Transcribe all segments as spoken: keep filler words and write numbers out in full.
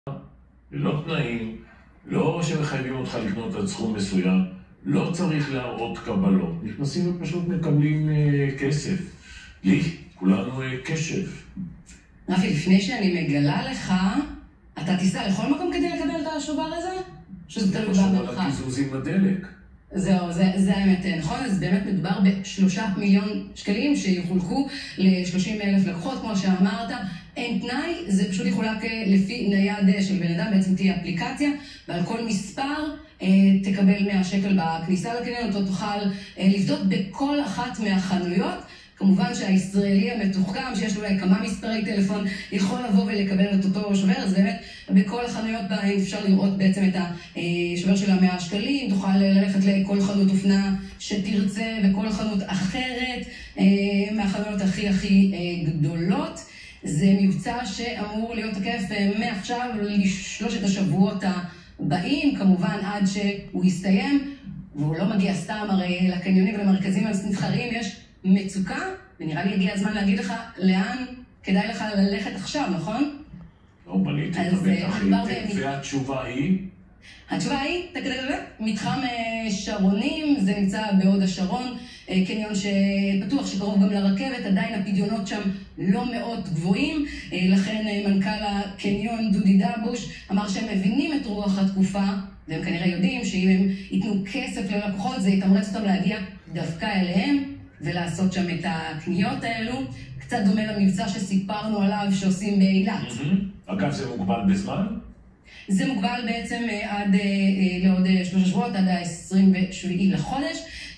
ללא תנאים, לא שמחייבים אותך לקנות עד סכום מסוים, לא צריך להראות קבלות, נכנסים ופשוט מקבלים uh, כסף. לי, כולנו uh, קשב. רפי, לפני שאני מגלה לך, אתה תיסע לכל מקום כדי לקבל את השובר הזה? שזה תלוי שובר בעברך. הקיזוז עם הדלק. זהו, זה, זה האמת, נכון? אז באמת מדובר בשלושה מיליון שקלים שיחולקו ל-שלושים אלף לקוחות, כמו שאמרת. אין תנאי, זה פשוט יחולק לפי נייד של בן אדם, בעצם תהיה אפליקציה, ועל כל מספר אה, תקבל מאה שקל בכניסה לקניון, אותו תוכל אה, לבדות בכל אחת מהחנויות. כמובן שהישראלי המתוחכם, שיש לו אולי כמה מספרי טלפון, יכול לבוא ולקבל את אותו שובר, אז באמת בכל החנויות בהן אפשר לראות בעצם את השובר של המאה שקלים, תוכל ללכת לכל חנות אופנה שתרצה וכל חנות אחרת, מהחנויות הכי הכי גדולות. זה מבצע שאמור להיות תקף מעכשיו לשלושת השבועות הבאים, כמובן עד שהוא יסתיים, והוא לא מגיע סתם, הרי לקניונים ולמרכזים הנבחרים יש מצוקה, ונראה לי הגיע הזמן להגיד לך לאן כדאי לך ללכת עכשיו, נכון? לא בניתי את הבטח, והתשובה היא? התשובה היא, מתחם שרונים, זה נמצא בהוד השרון, קניון שפתוח שקרוב גם לרכבת, עדיין הפדיונות שם לא מאוד גבוהים, לכן מנכ"ל הקניון דודי דבוש אמר שהם מבינים את רוח התקופה, והם כנראה יודעים שאם הם ייתנו כסף ללקוחות, זה יתמרץ אותם להגיע דווקא אליהם, ולעשות שם את הקניות האלו. קצת דומה למבצע שסיפרנו עליו שעושים באילת. אגב, זה מוגבל בזמן? זה מוגבל בעצם עד לעוד שלושה שבועות, עד ה-עשרים ושביעי לחודש.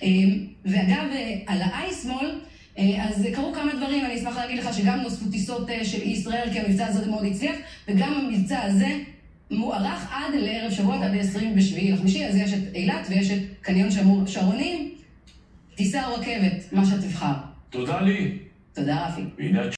ואגב, על האייסמול, אז קרו כמה דברים, אני אשמח להגיד לך שגם נוספו טיסות של ישראל, כי המבצע הזה מאוד הצליח, וגם המבצע הזה מוארך עד לערב שבועות, עד ה-עשרים ושביעי לחמישי, אז יש את אילת ויש את קניון שרונים. טיסה או רכבת, מה שתבחר. תודה לי. תודה רפי.